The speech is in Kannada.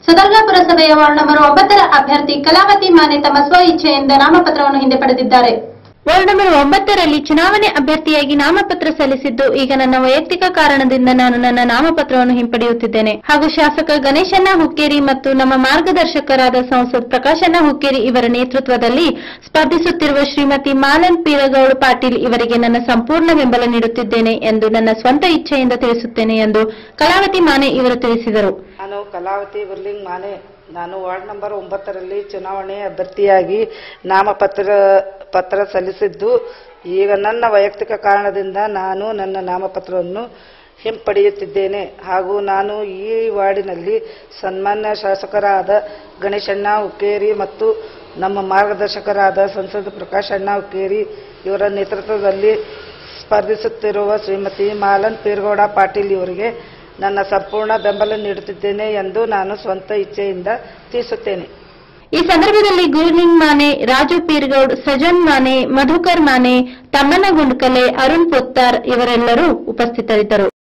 ಸದರ್ಗ ಪುರಸಭೆಯ ವಾರ್ಡ್ ನಂಬರ್ 9 ಅಭ್ಯರ್ಥಿ ಕಲಾವತಿ ಮಾನೆ ತಮ್ಮ ಸ್ವ ಇಚ್ಛೆಯಿಂದ ನಾಮಪತ್ರವನ್ನು ಹಿಂದೆಪಡೆದಿದ್ದಾರೆ. ವಾರ್ಡ್ ನಂಬರ್ 9ರಲ್ಲಿ ಚುನಾವಣೆ ಅಭ್ಯರ್ಥಿಯಾಗಿ ನಾಮಪತ್ರ ಸಲ್ಲಿಸಿದ್ದು, ಈಗ ನನ್ನ ವೈಯಕ್ತಿಕ ಕಾರಣದಿಂದ ನಾನು ನನ್ನ ನಾಮಪತ್ರವನ್ನು ಹಿಂಪಡೆಯುತ್ತಿದ್ದೇನೆ ಹಾಗೂ ಶಾಸಕ ಗಣೇಶಣ್ಣ ಹುಕ್ಕೇರಿ ಮತ್ತು ನಮ್ಮ ಮಾರ್ಗದರ್ಶಕರಾದ ಸಂಸದ್ ಪ್ರಕಾಶಣ್ಣ ಹುಕ್ಕೇರಿ ಇವರ ನೇತೃತ್ವದಲ್ಲಿ ಸ್ಪರ್ಧಿಸುತ್ತಿರುವ ಶ್ರೀಮತಿ ಮಾಲನ್ ಪೀರಗೌಡ ಪಾಟೀಲ್ ಇವರಿಗೆ ನನ್ನ ಸಂಪೂರ್ಣ ಬೆಂಬಲ ನೀಡುತ್ತಿದ್ದೇನೆ ಎಂದು ನನ್ನ ಸ್ವಂತ ಇಚ್ಛೆಯಿಂದ ತಿಳಿಸುತ್ತೇನೆ ಎಂದು ಕಲಾವತಿ ಮಾನೆ ಇವರು ತಿಳಿಸಿದರು. ನಾನು ಕಲಾವತಿ ಬರ್ಲಿಂಗ್ ಮಾನೆ, ನಾನು ವಾರ್ಡ್ ನಂಬರ್ 9ರಲ್ಲಿ ಚುನಾವಣೆ ಅಭ್ಯರ್ಥಿಯಾಗಿ ನಾಮಪತ್ರ ಸಲ್ಲಿಸಿದ್ದು, ಈಗ ನನ್ನ ವೈಯಕ್ತಿಕ ಕಾರಣದಿಂದ ನಾನು ನನ್ನ ನಾಮಪತ್ರವನ್ನು ಹಿಂಪಡೆಯುತ್ತಿದ್ದೇನೆ ಹಾಗೂ ನಾನು ಈ ವಾರ್ಡಿನಲ್ಲಿ ಸನ್ಮಾನ್ಯ ಶಾಸಕರಾದ ಗಣೇಶಣ್ಣ ಹುಕ್ಕೇರಿ ಮತ್ತು ನಮ್ಮ ಮಾರ್ಗದರ್ಶಕರಾದ ಸಂಸದ ಪ್ರಕಾಶಣ್ಣ ಹುಕ್ಕೇರಿ ಇವರ ನೇತೃತ್ವದಲ್ಲಿ ಸ್ಪರ್ಧಿಸುತ್ತಿರುವ ಶ್ರೀಮತಿ ಮಾಲನ್ ಪೀರಗೌಡ ಪಾಟೀಲ್ ಇವರಿಗೆ ನನ್ನ ಸಂಪೂರ್ಣ ಬೆಂಬಲ ನೀಡುತ್ತಿದ್ದೇನೆ ಎಂದು ನಾನು ಸ್ವಂತ ಇಚ್ಛೆಯಿಂದ ತಿಳಿಸುತ್ತೇನೆ. ಈ ಸಂದರ್ಭದಲ್ಲಿ ಗುರುಲಿಂಗ್ ಮಾನೆ, ರಾಜು ಪೀರ್ಗೌಡ್, ಸಜನ್ ಮಾನೆ, ಮಧುಕರ್ ಮಾನೆ, ತಮ್ಮನ ಗುಂಡ್ಕಲೆ, ಅರುಣ್ ಪೊತ್ತಾರ್ ಇವರೆಲ್ಲರೂ ಉಪಸ್ಥಿತರಿದ್ದರು.